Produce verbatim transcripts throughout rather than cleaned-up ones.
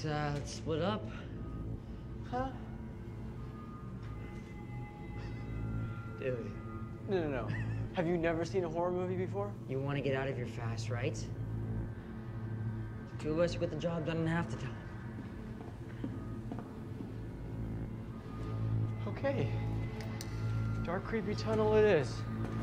Let's, uh, let's split up. Huh? Dude. No, no, no. Have you never seen a horror movie before? You want to get out of here fast, right? Two of us get the job done in half the time. Okay. Dark, creepy tunnel it is.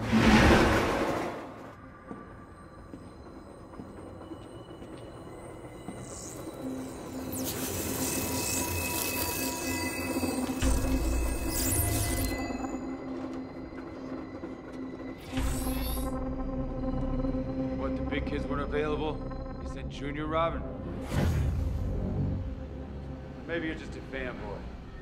What, the big kids weren't available? You said Junior Robin? Maybe you're just a fanboy.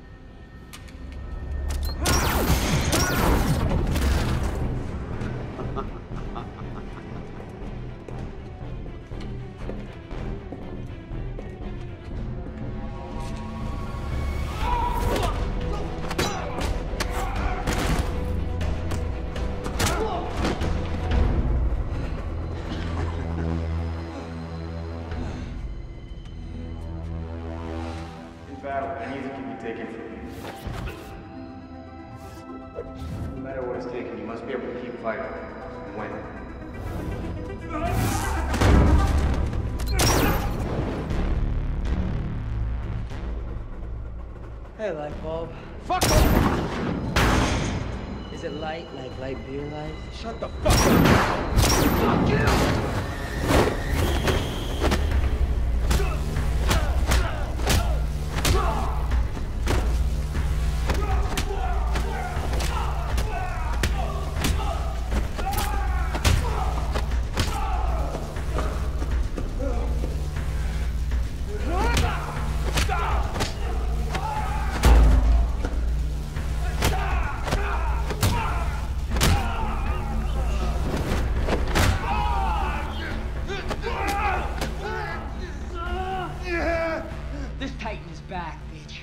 Battle, anything can be taken from you. No matter what is taken, you must be able to keep fighting and win. Hey, light bulb. Fuck off! Is it light like light beer light? Shut the fuck up! Fuck you! This Titan's back, bitch.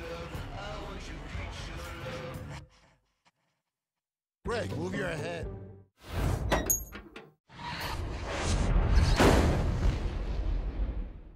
Greg, move your head.